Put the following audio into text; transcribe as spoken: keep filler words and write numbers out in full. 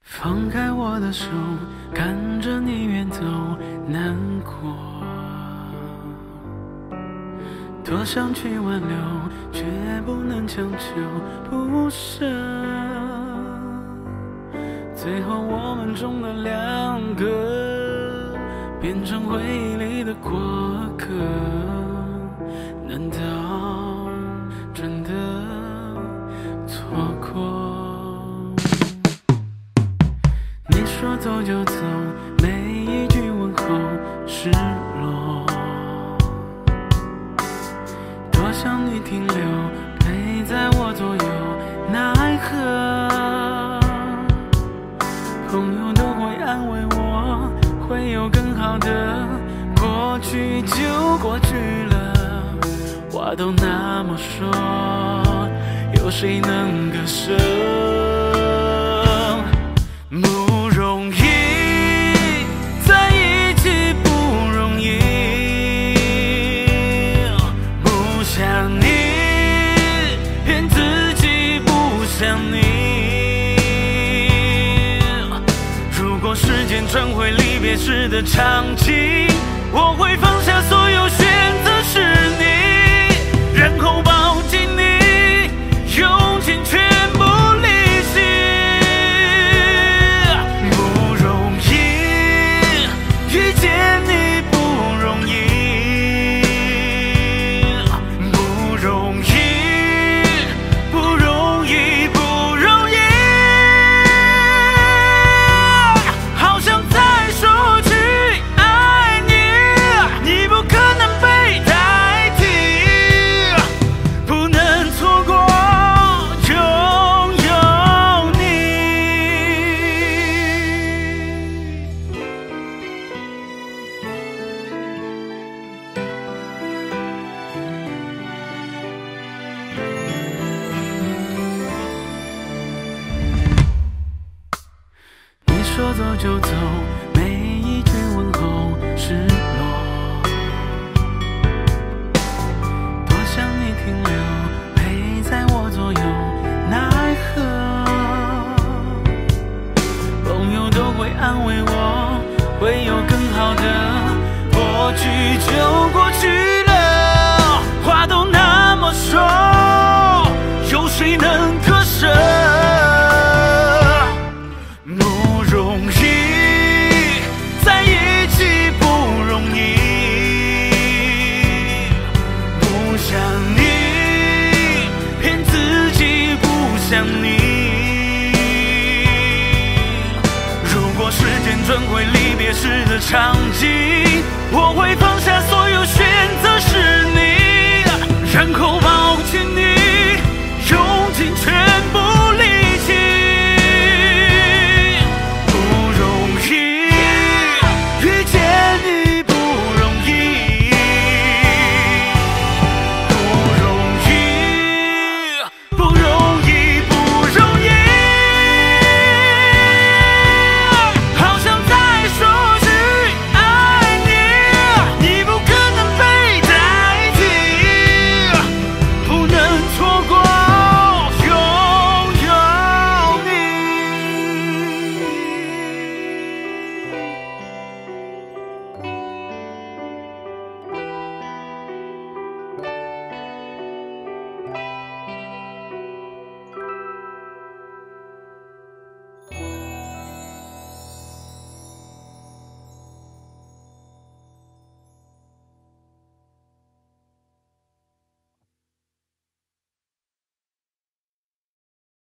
放开我的手，看着你远走，难过。多想去挽留，却不能强求不舍。最后我们中的两个，变成回忆里的过客。难道真的错过？你说走就走，每一句问候失落。多想你停留，陪在我左右，奈何朋友都会安慰我，会有更好的，过去就过去了。话都那么说，有谁能割舍？不容易在一起，不容易，不想你，骗自己不想你。如果时间转回离别时的场景，我会放下所有，选择是你，然后抱紧你，用尽全部力气。不容易遇见你，不容易，不容易，不容易，不容易。好想再说句爱你，你不可能被代替，不能错过拥有你。你说走就走，每一句问候失落。多想你停留，陪在我左右，奈何朋友都会安慰我，会有更好的，过去就过去了。话都那么说，有谁能割舍？不容易在一起，不容易，不想你，骗自己不想你。如果时间转回离别时的场景，我会放下所有。